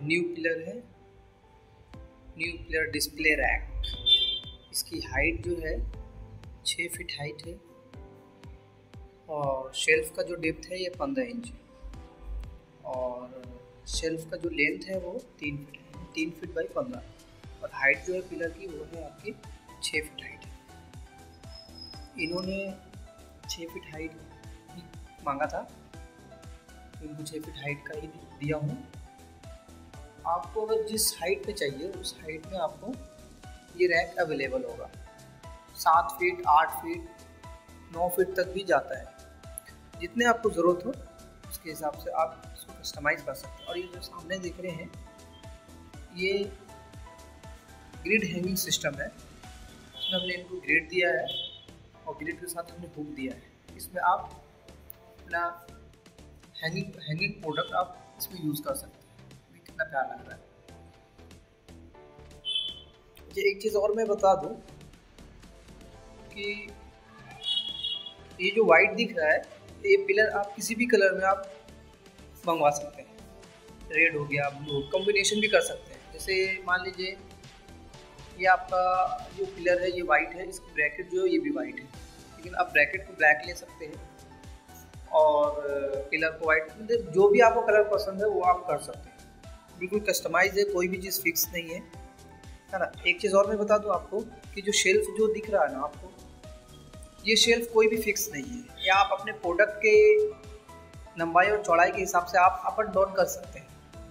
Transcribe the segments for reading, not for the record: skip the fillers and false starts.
New pillar है, new pillar display rack. इसकी height जो है 6 फीट हाइट है और शेल्फ का जो डेप्थ है ये 15 इंच है और शेल्फ का जो लेंथ है वो 3 फीट है, 3 फीट बाई 15 और हाइट जो है पिलर की वो है आपकी 6 फीट हाइट है। इन्होंने 6 फीट हाइट मांगा था तो इनको 6 फीट हाइट का ही दिया हूँ। आपको अगर जिस हाइट पे चाहिए उस हाइट में आपको ये रैक अवेलेबल होगा। 7 फीट, 8 फीट, 9 फीट तक भी जाता है। जितने आपको ज़रूरत हो उसके हिसाब से आप इसको कस्टमाइज़ कर सकते हैं। और ये जो सामने देख रहे हैं ये ग्रिड हैंगिंग सिस्टम है। इसमें हमने इनको ग्रिड दिया है और ग्रिड के साथ हमने हुक दिया है। इसमें आप अपना हैंगिंग प्रोडक्ट आप इसमें यूज़ कर सकते हैं। कितना प्यारा लग रहा है। ये एक चीज़ और मैं बता दूं कि ये जो वाइट दिख रहा है ये पिलर आप किसी भी कलर में आप मंगवा सकते हैं। रेड हो गया, ब्लू, कॉम्बिनेशन भी कर सकते हैं। जैसे मान लीजिए ये आपका जो पिलर है ये वाइट है, इसकी ब्रैकेट जो है ये भी वाइट है, लेकिन आप ब्रैकेट को ब्लैक ले सकते हैं और पिलर को वाइट, मतलब जो भी आपको कलर पसंद है वो आप कर सकते हैं। बिल्कुल कस्टमाइज है, कोई भी चीज़ फिक्स नहीं है ना। एक चीज़ और मैं बता दूं आपको कि जो शेल्फ जो दिख रहा है ना आपको, ये शेल्फ कोई भी फिक्स नहीं है। या आप अपने प्रोडक्ट के लंबाई और चौड़ाई के हिसाब से आप अप एंड डाउन कर सकते हैं।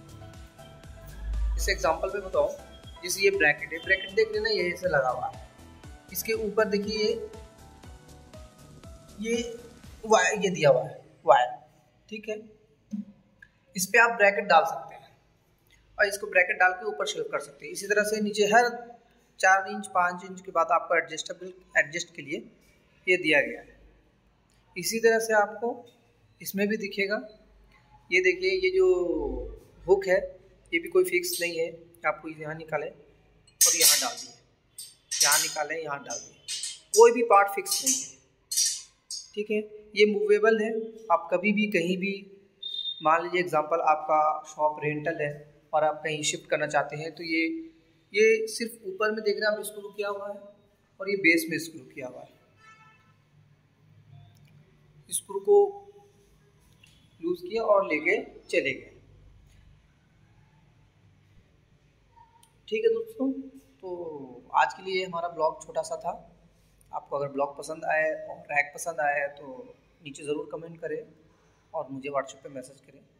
जैसे एग्जांपल पे बताऊं, जैसे ये ब्रैकेट है, ब्रैकेट देख रहे ना ये ऐसे लगा हुआ है। इसके ऊपर देखिए ये वायर ये दिया हुआ है वायर, ठीक है। इस पे आप ब्रैकेट डाल सकते हैं और इसको ब्रैकेट डाल के ऊपर शेल्फ कर सकते हैं। इसी तरह से नीचे हर 4 इंच 5 इंच के बाद आपको एडजस्ट के लिए ये दिया गया है। इसी तरह से आपको इसमें भी दिखेगा। ये देखिए ये जो हुक है ये भी कोई फिक्स नहीं है। आपको यहाँ निकालें और यहाँ डाल दिए, यहाँ निकालें यहाँ डाल दिए, कोई भी पार्ट फिक्स नहीं है, ठीक है। ये मूवेबल है। आप कभी भी कहीं भी, मान लीजिए एग्जांपल आपका शॉप रेंटल है और आप कहीं शिफ्ट करना चाहते हैं तो ये सिर्फ ऊपर में देख रहे हैं आप स्क्रू किया हुआ है और ये बेस में स्क्रू किया हुआ है। स्क्रू को लूज किया और लेके चले गए। ठीक है दोस्तों, तो आज के लिए हमारा ब्लॉग छोटा सा था। आपको अगर ब्लॉग पसंद आए और रैक पसंद आए तो नीचे ज़रूर कमेंट करें और मुझे व्हाट्सएप पे मैसेज करें।